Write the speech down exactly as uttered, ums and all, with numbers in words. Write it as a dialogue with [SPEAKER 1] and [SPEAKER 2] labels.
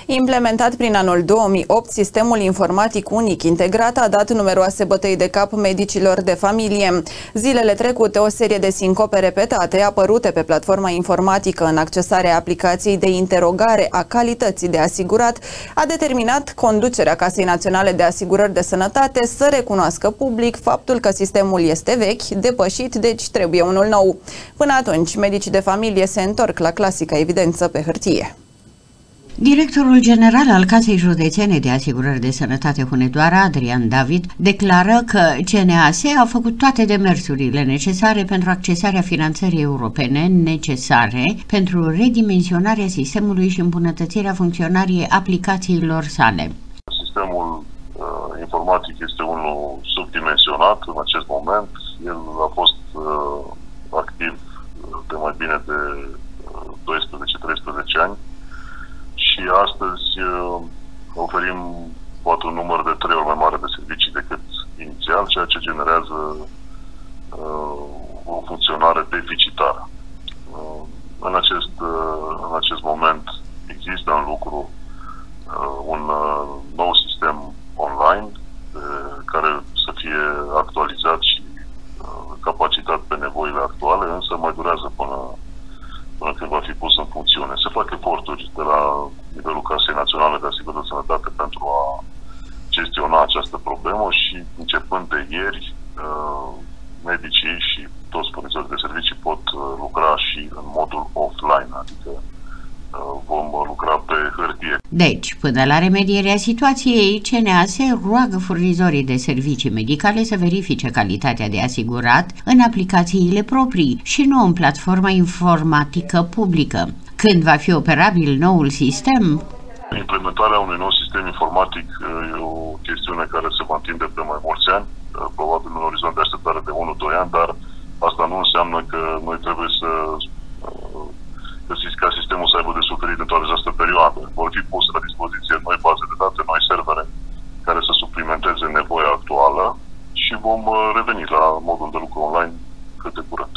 [SPEAKER 1] Implementat prin anul două mii opt, sistemul informatic unic integrat a dat numeroase bătăi de cap medicilor de familie. Zilele trecute, o serie de sincope repetate apărute pe platforma informatică în accesarea aplicației de interogare a calității de asigurat a determinat conducerea Casei Naționale de Asigurări de Sănătate să recunoască public faptul că sistemul este vechi, depășit, deci trebuie unul nou. Până atunci, medicii de familie se întorc la clasica evidență pe hârtie.
[SPEAKER 2] Directorul general al Casei Județene de Asigurări de Sănătate Hunedoara, Adrian David, declară că C N A S a făcut toate demersurile necesare pentru accesarea finanțării europene necesare pentru redimensionarea sistemului și îmbunătățirea funcționării aplicațiilor sale.
[SPEAKER 3] Sistemul uh, informatic este unul subdimensionat în acest moment. El a fost uh, activ de mai bine de doisprezece treisprezece ani. Și astăzi uh, oferim poate un număr de trei ori mai mare de servicii decât inițial, ceea ce generează uh, o funcționare deficitară. Uh, în, acest, uh, în acest moment există în lucru uh, un uh, nou sistem online uh, care să fie actualizat și uh, capacitat pe nevoile actuale, însă mai durează până până când va fi pus în funcțiune. Se fac eforturi de la nivelul Casei Naționale de Asigurări de Sănătate pentru a gestiona această problemă și începând de ieri, medicii și toți furnizorii de servicii pot lucra și în modul offline, adică vom lucra pe hârtie.
[SPEAKER 2] Deci, până la remedierea situației, C N A S roagă furnizorii de servicii medicale să verifice calitatea de asigurat în aplicațiile proprii și nu în platforma informatică publică. Când va fi operabil noul sistem?
[SPEAKER 3] Implementarea unui nou sistem informatic e o chestiune care se va întinde pe mai mulți ani, probabil în orizont de așteptare de unu doi ani, dar asta nu înseamnă că noi trebuie să găsiți ca sistemul să aibă de suferit în toată această perioadă. Vor fi puse la dispoziție noi baze de date, noi servere care să suplimenteze nevoia actuală și vom reveni la modul de lucru online cât de curând.